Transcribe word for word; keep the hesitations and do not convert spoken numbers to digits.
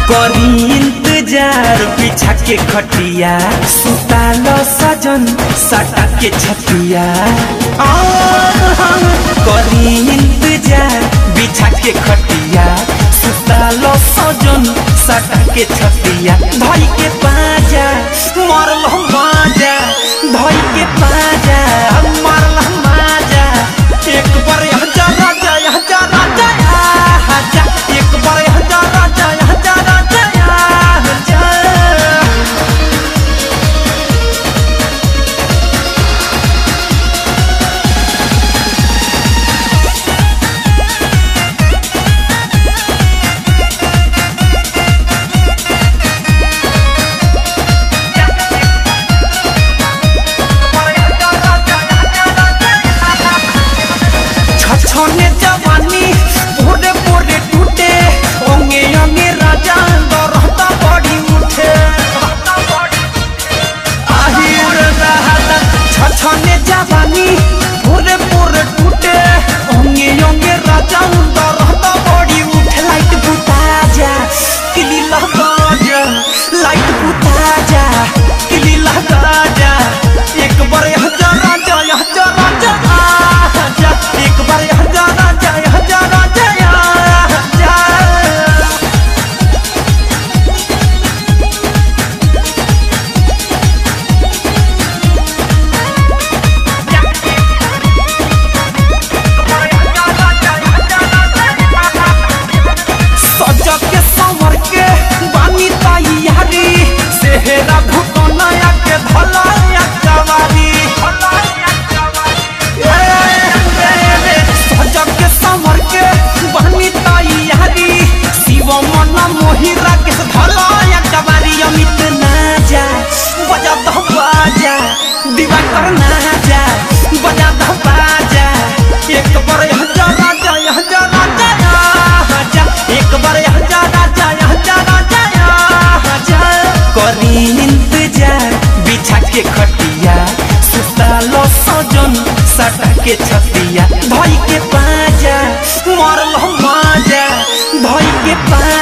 करी इंतजार बिछा के खटिया सुतालो सजन सटा के छतिया करी इंतजार बिछा के खटिया सुतालो सजन सटा के छतिया भाई के पाजा मरल माजा भाई के पाजा मरल माजा एक बार यहाँ जा राजा यहाँ जा राजा आजा एक बार यहाँ जा राजा यहाँ जा राजा आजा छछने जवानी पोरे पोरे टूटे ओंगे ओंगे राजा दरहता बड़ी उठे आहिर रहता छछने जवानी पोरे पोरे टूटे ओंगे ओंगे राजा दरहता बड़ी उठे लाइट बुता जा किली लगा जा लाइट बुता जा किली लगा जा एक बार यहाँ जा राजा यहाँ जा राजा आजा एक बार यहाँ जा राजा यहाँ जा राजा आजा सजा के संवर के बानी तैयारी सेहरा घुटना के धलाया कवारी सजा के संवर के बानी तैयारी शिव मन मोहिरा के धलाया कवारी अमित ना जा बजा दो बाजा दिवाकर ना जा बजा दो बाजा एक बार यहाँ जा राजा यहाँ जा राजा आजा एक बार यहाँ जा राजा यहाँ जा राजा आजा करी इंतजार बिछा के खटिया सुतालो सजन सटा के छतिया भाई के पाजा मरल माजा भाई के पाजा